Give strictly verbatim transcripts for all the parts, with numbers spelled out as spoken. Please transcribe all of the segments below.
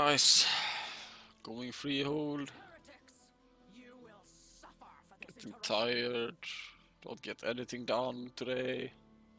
guys, going freehold. Getting tired. Don't get anything done today.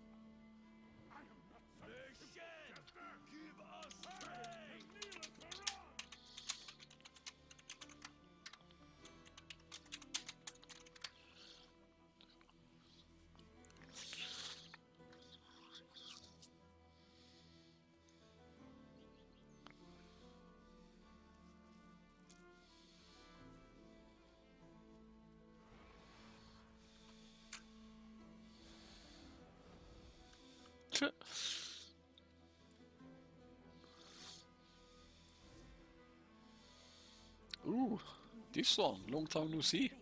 Ooh, this one, long time no see.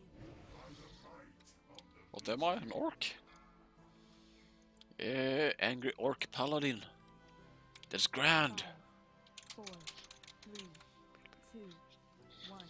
What am I, an orc? Yeah, angry orc paladin. That's grand. Four, three, two, one.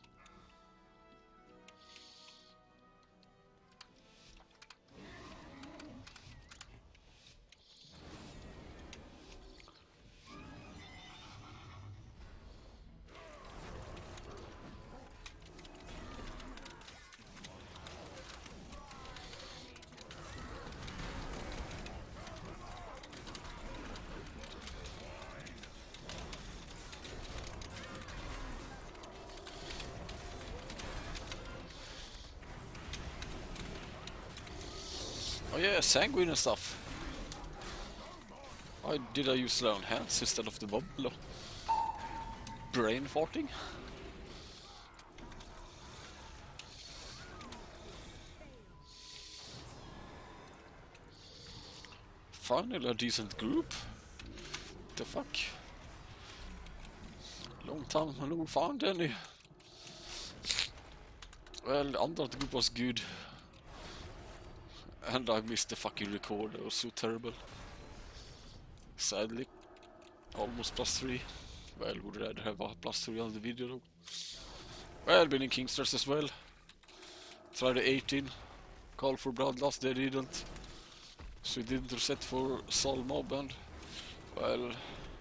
Oh yeah, sanguine and stuff. Why did I use lone hands instead of the bubble? Brain farting? Finally a decent group. What the fuck? Long time no found any. Well, the other group was good. And I missed the fucking record, it was so terrible. Sadly. Almost plus three. Well, would rather have a plus three on the video though. Well, been in Kingsters as well. Tried the eighteen. Call for Bloodlust, they didn't. So we didn't reset for Sol Mob and... Well...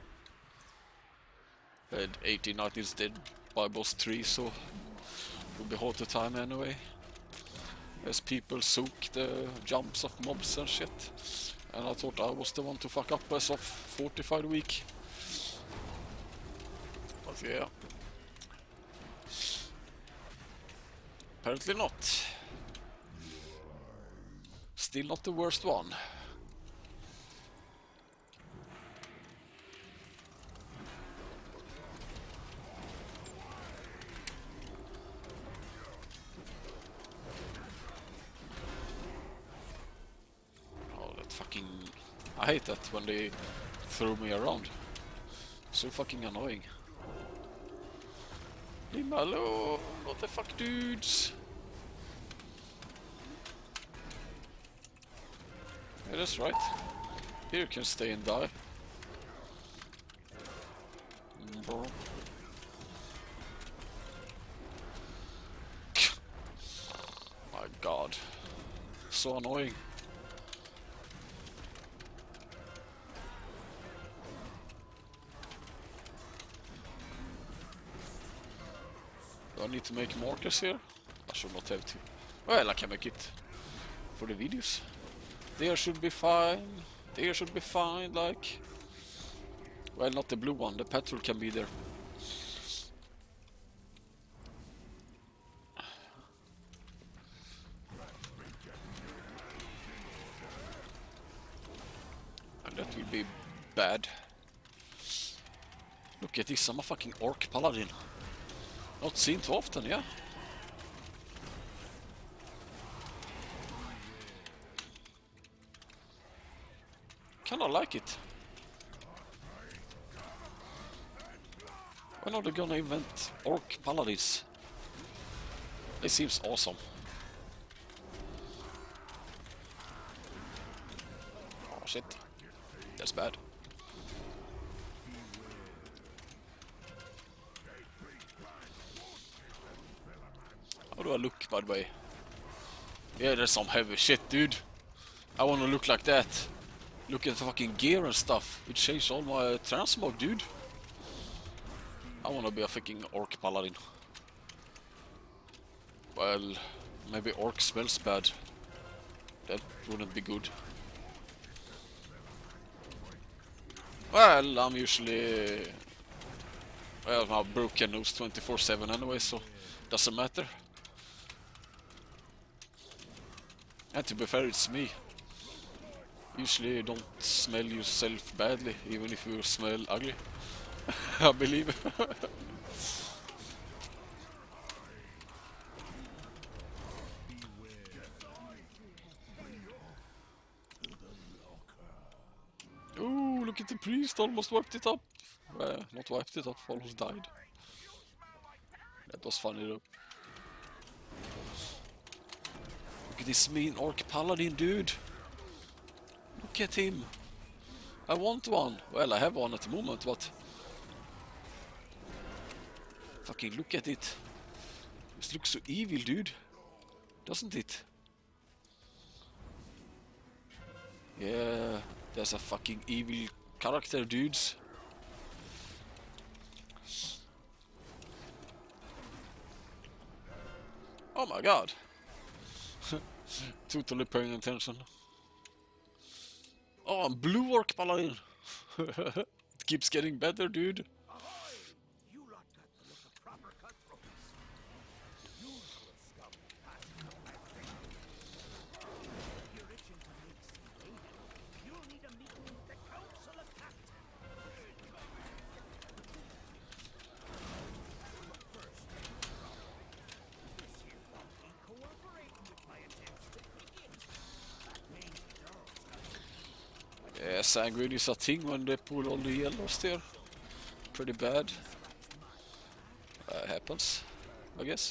had eighteen night instead by boss three, so... it would be hard to time anyway. As people soak the jumps of mobs and shit. And I thought I was the one to fuck up as of forty-five week. But yeah. Apparently not. Still not the worst one. I hate that when they throw me around. So fucking annoying. Leave me alone! What the fuck, dudes? Yeah, that's right. Here you can stay and die. Bro. My god. So annoying. Do I need to make mortars here? I should not have to. Well, I can make it for the videos. There should be fine. There should be fine, like... Well, not the blue one. The petrol can be there. And that will be bad. Look at this, I'm a fucking orc paladin. Not seen too often, yeah. Kinda like it. When are they gonna invent orc paladins? It seems awesome. Oh shit. That's bad. How do I look, by the way? Yeah, there's some heavy shit, dude. I wanna look like that. Look at the fucking gear and stuff. It changed all my transmog, dude. I wanna be a fucking orc paladin. Well, maybe orc smells bad. That wouldn't be good. Well, I'm usually... Well, I'm a broken nose twenty-four seven anyway, so doesn't matter. And to be fair, it's me. Usually you don't smell yourself badly, even if you smell ugly. I believe. Ooh, look at the priest, almost wiped it up. Well, not wiped it up, almost died. That was funny though. Look at this mean orc paladin dude. Look at him. I want one. Well, I have one at the moment, but... Fucking look at it. This looks so evil, dude. Doesn't it? Yeah, there's a fucking evil character, dudes. Oh my god. Totally paying attention. Oh, I'm blue orc paladin. It keeps getting better, dude. Yeah, sanguine is a thing when they pull all the yellows there. Pretty bad. Uh, happens, I guess.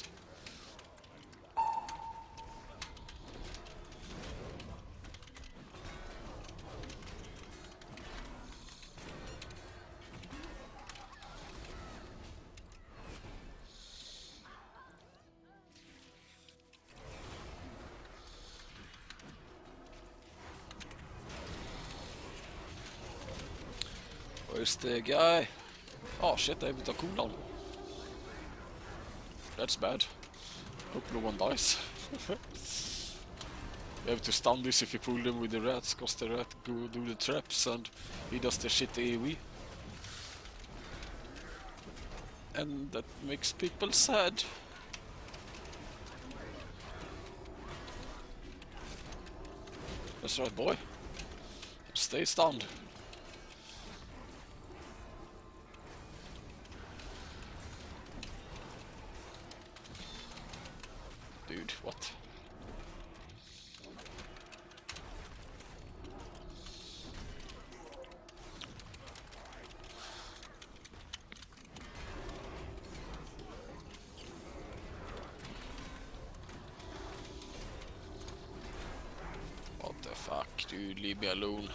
Where's the guy? Oh shit, I have a cooldown. That's bad. Hope no one dies. You have to stun this if you pull them with the rats, cause the rat go do the traps and he does the shit AoE. And that makes people sad. That's right, boy. Stay stunned. Dude, what? What the fuck, dude? Leave me alone.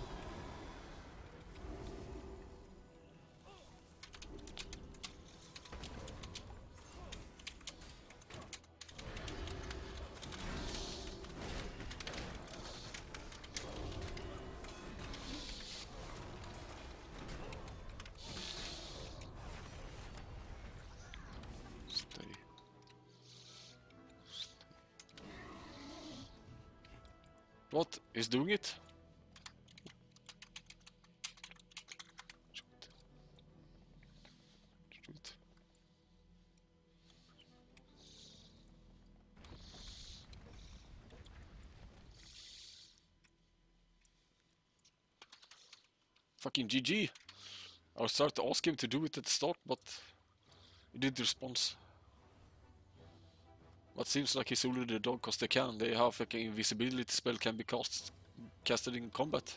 What? He's doing it? Shoot. Fucking G G. I was starting to ask him to do it at the start, but he didn't respond. But seems like he's already the dog, cause they can. They have like an invisibility spell can be cast casted in combat.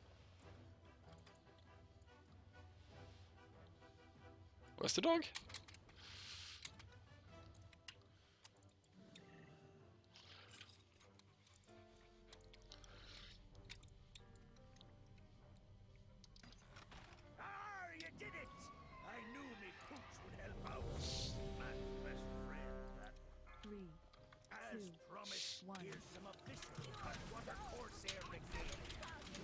Where's the dog? Ah, you did it! I knew me pooch would help out. Man's best friend, that. Three, As two, promised, one. here's some official Cutwater Corsair regalia.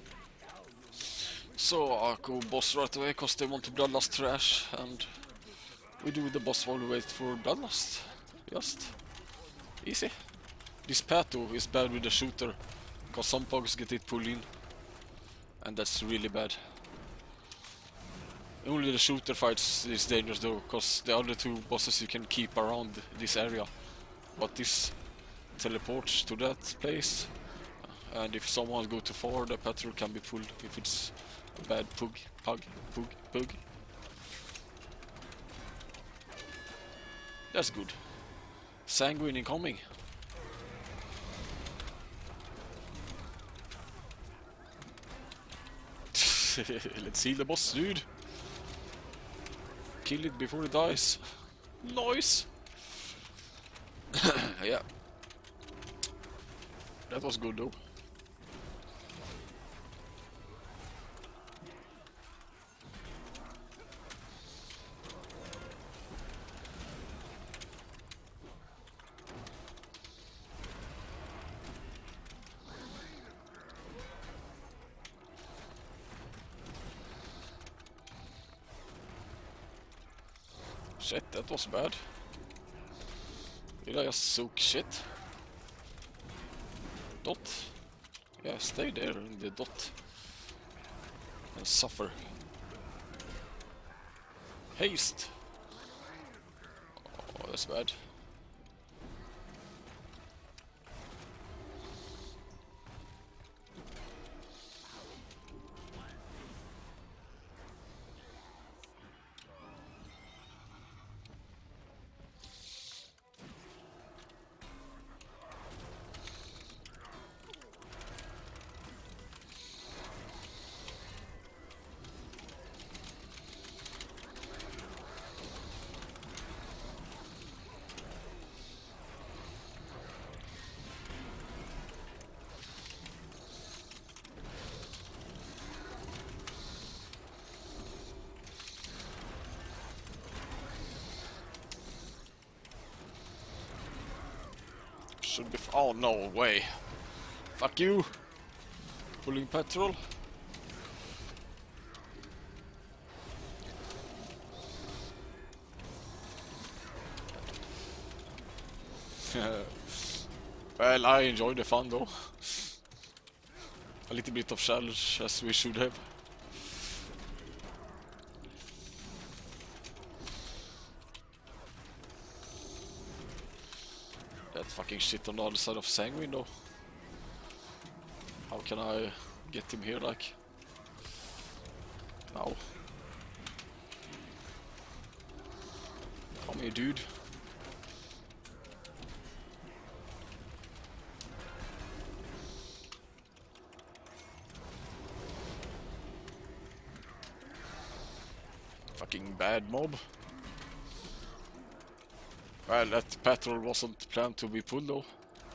Now you So I'll go boss right away, cause they want to bloodlust trash, and We do the boss while we wait for Bloodlust. Just easy. This Pato is bad with the shooter, cause some bugs get it pulled in, and that's really bad. Only the shooter fights is dangerous though, cause the other two bosses you can keep around this area, but this teleports to that place, and if someone go too far, the patrol can be pulled if it's a bad pug, pug, pug, pug. That's good. Sanguine incoming. Let's see the boss, dude. Kill it before it dies. Nice. Yeah. That was good though. Shit, that was bad. Did I just soak shit? Dot? Yeah, stay there in the dot. And suffer. Haste! Oh, that's bad. Should be f oh no way. Fuck you. Pulling petrol. Well, I enjoyed the fun though. A little bit of challenge as we should have. That fucking shit on the other side of Sanguine though. How can I get him here like? No. Come here, dude. Fucking bad mob. Well, that patrol wasn't planned to be pulled though.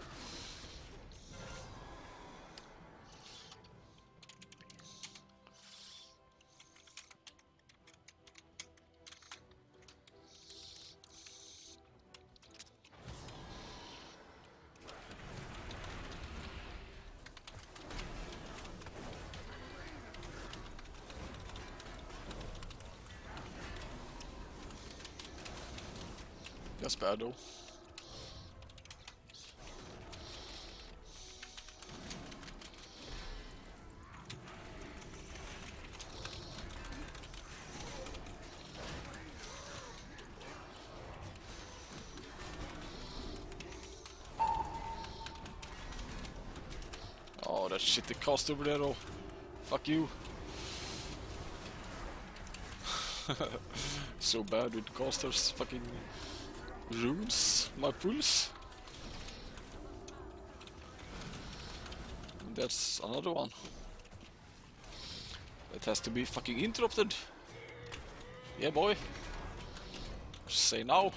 That's bad though. Oh, that shit they cast over there though. Fuck you. So bad with casters. Fucking ruins my pulse. That's another one. It has to be fucking interrupted. Yeah, boy. Say now.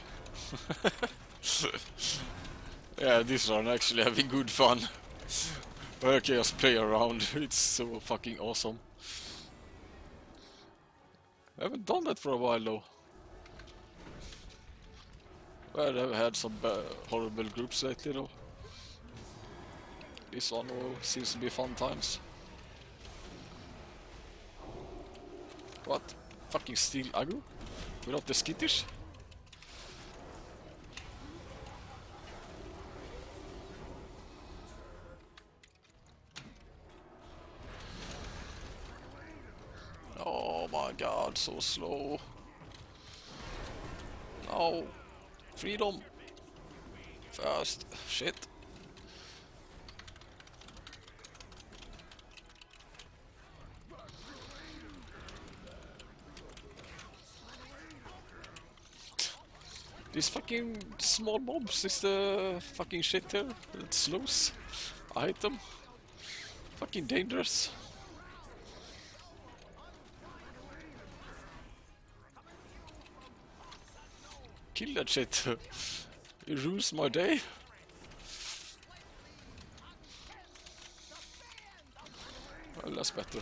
Yeah, these are actually having good fun. Okay, just play around. It's so fucking awesome. I haven't done that for a while though. Well, I've had some uh, horrible groups lately though. This one oh, seems to be fun times. What? Fucking steal aggro? Without the skittish? god, so slow. No. Freedom. Fast. Shit. These fucking small mobs is the fucking shit here. It slows. I hate them. Fucking dangerous. Kill that shit. It ruins my day. Well, that's better.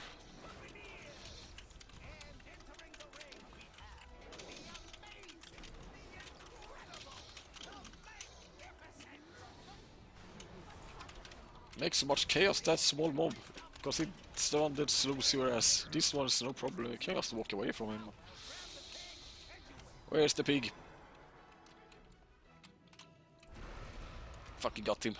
Make so much chaos, that small mob. Because it's the one that slows your ass. This one is no problem, you can just walk away from him. Where's the pig? Fucking got him.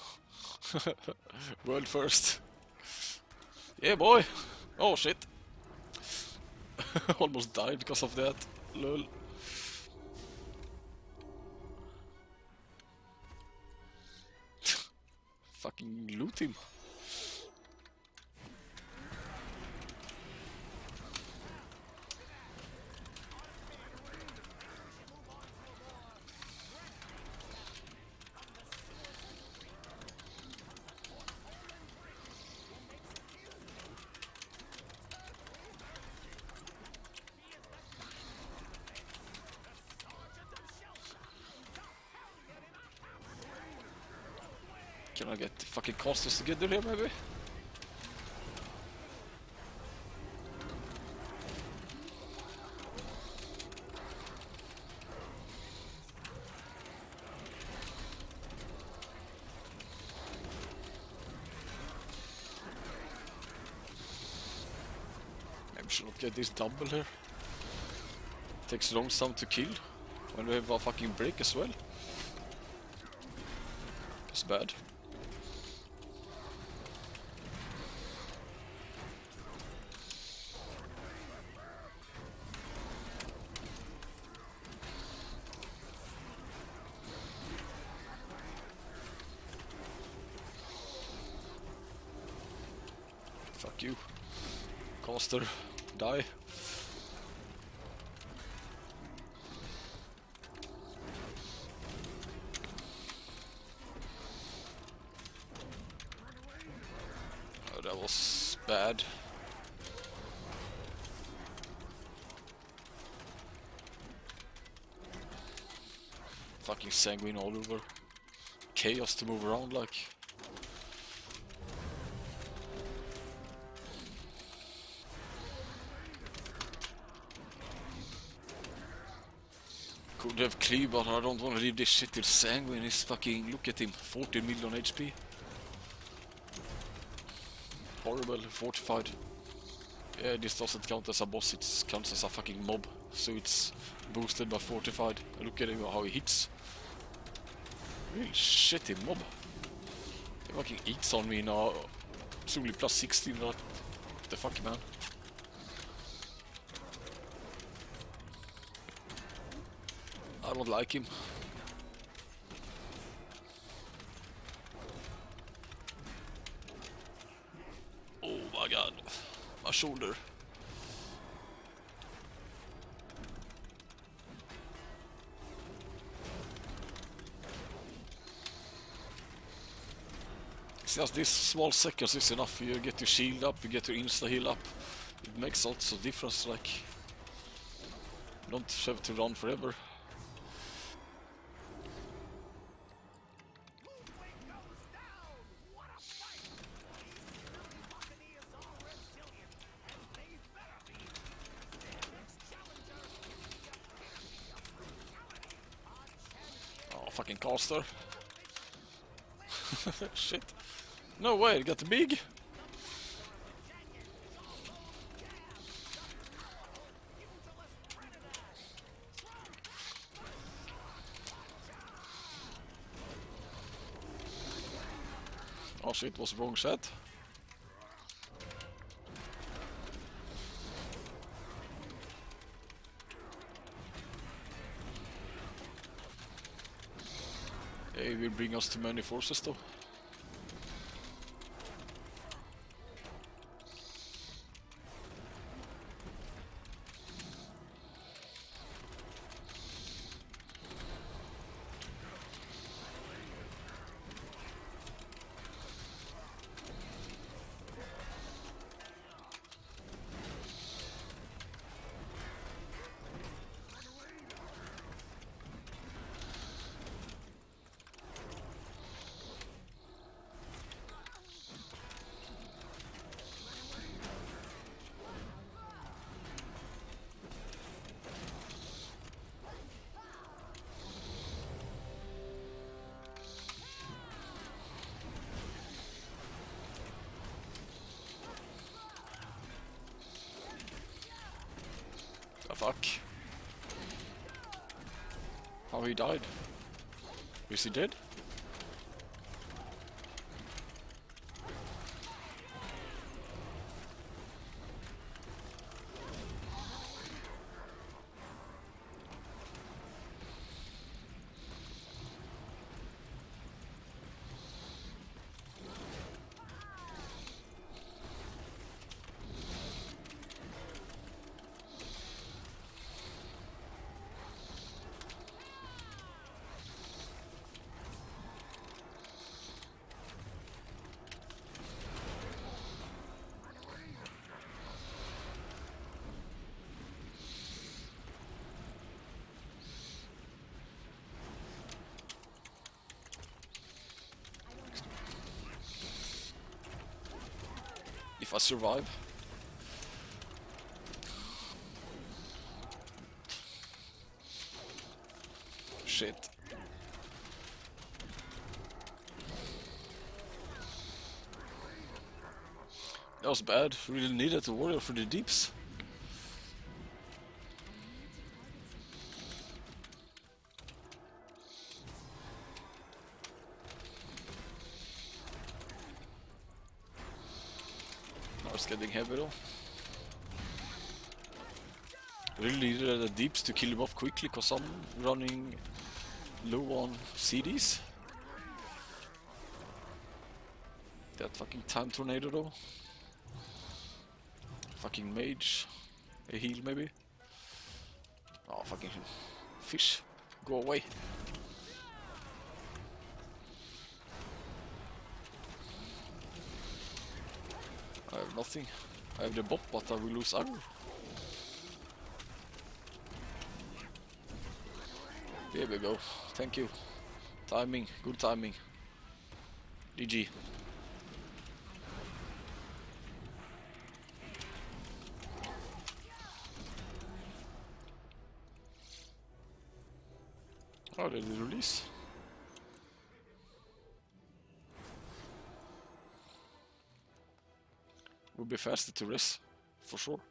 World first. Yeah, boy! Oh shit! Almost died because of that. Lol. Fucking loot him. Can I get the fucking casters together here, maybe? Maybe should not get this double here. Takes long time to kill when we have a fucking break as well. It's bad. Fuck you. Caster, die. Oh, that was bad. Fucking sanguine all over. Chaos to move around like. Could have cleave, but I don't want to leave this shit till sanguine is fucking. Look at him, fourteen million H P. Horrible, fortified. Yeah, this doesn't count as a boss, it counts as a fucking mob. So it's boosted by fortified. Look at him, how he hits. Real shitty mob. He fucking eats on me now. It's only plus sixteen, what the fuck, man. I don't like him. Oh my god. My shoulder. It's just these small seconds is enough. You get your shield up, you get your insta heal up. It makes lots of difference, like. You don't have to run forever. Fucking caster. Shit. No way, it got the big. Oh shit, was wrong set. It will bring us too many forces though. The fuck? How he died? Is he dead? If I survive. Shit. That was bad. Really needed a warrior for the deeps. Now it's getting heavy though. Really needed the deeps to kill him off quickly, cause I'm running low on C Ds. That fucking time tornado though. Fucking mage. A heal maybe. Oh fucking fish. Go away. I have nothing. I have the bot, but I will lose armor. There we go. Thank you. Timing. Good timing. G G. Oh, did it release? Will be faster to rest, for sure.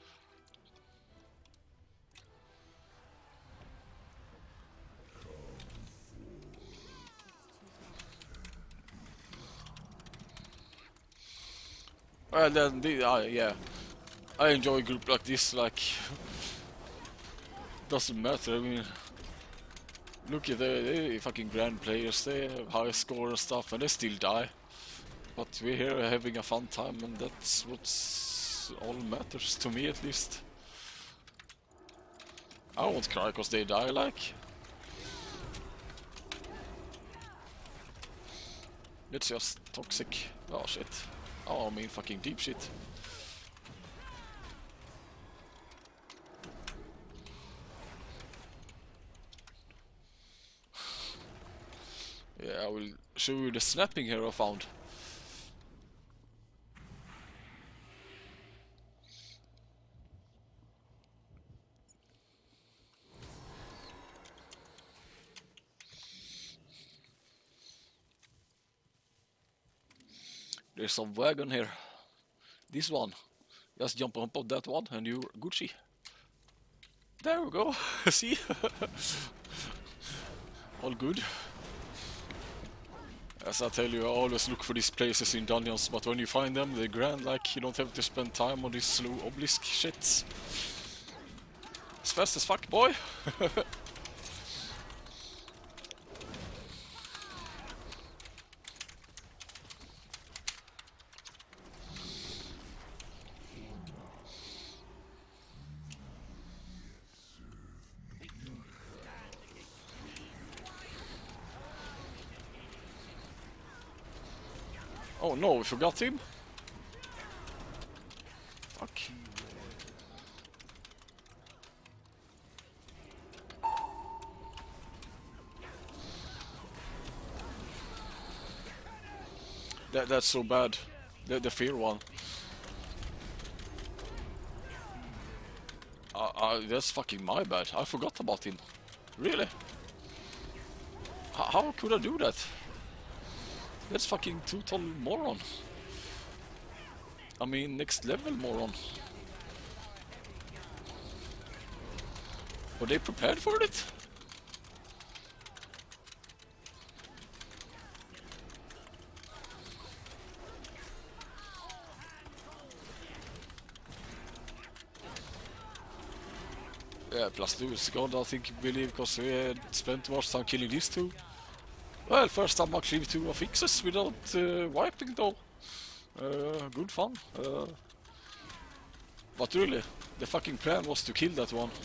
Well then, the, uh, yeah, I enjoy a group like this. Like, doesn't matter. I mean, look at the they fucking grand players. They have high score and stuff, and they still die. But we're here having a fun time, and that's what's all matters to me, at least. I won't cry cause they die. Like, it's just toxic. Oh shit. Oh, I mean fucking deep shit. Yeah, I will show you the snapping here I found. There's some wagon here. This one. Just jump on top of that one and you're Gucci. There we go. See? All good. As I tell you, I always look for these places in dungeons, but when you find them, they're grand. Like, you don't have to spend time on this slow obelisk shit. It's fast as fuck, boy. Oh no, we forgot him? Fuck. That, that's so bad. The, the fear one. Uh, uh, that's fucking my bad. I forgot about him. Really? H how could I do that? That's fucking total moron. I mean, next level moron. Were they prepared for it? Yeah, plus two is gone, I think, believe, because we had spent too much time killing these two. Well, first time I cleared two affixes without uh, wiping though. Uh, good fun. Uh, but really, the fucking plan was to kill that one.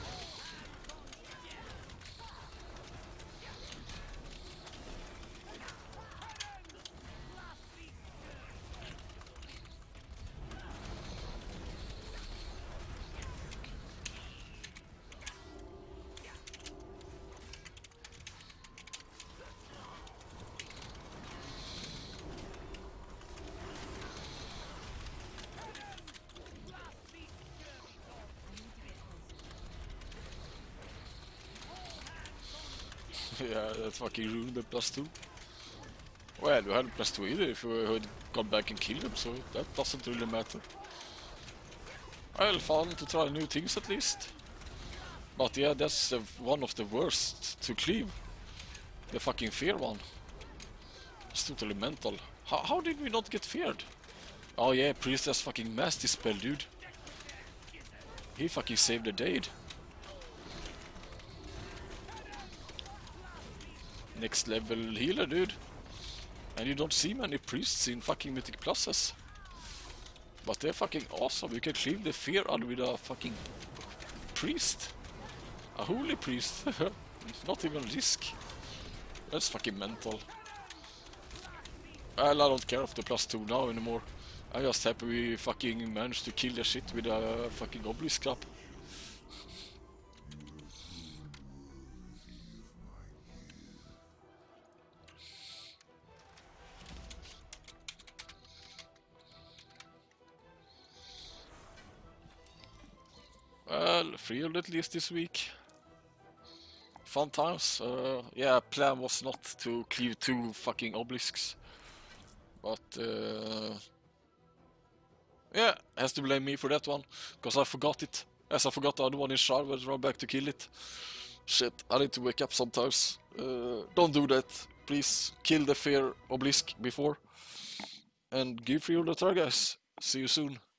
Yeah, that fucking ruined the plus two. Well, we hadn't plus two either if we had gone back and killed him, so that doesn't really matter. Well, fun to try new things at least. But yeah, that's uh, one of the worst to cleave. The fucking fear one. It's totally mental. How, how did we not get feared? Oh yeah, Priestess fucking masked his spell, dude. He fucking saved the day. Next level healer, dude. And you don't see many priests in fucking Mythic Pluses. But they're fucking awesome. You can cleave the fear out with a fucking priest. A holy priest. Not even risk. That's fucking mental. Well, I don't care of the plus two now anymore. I'm just happy we fucking managed to kill the shit with a fucking obelisk crap. Well, three at least this week. Fun times. Uh, yeah, plan was not to cleave two fucking obelisks. But, uh, yeah, has to blame me for that one. Because I forgot it. As I forgot the other one in Shard when I ran back to kill it. Shit, I need to wake up sometimes. Uh, don't do that. Please kill the fear obelisk before. And give free all the guys. See you soon.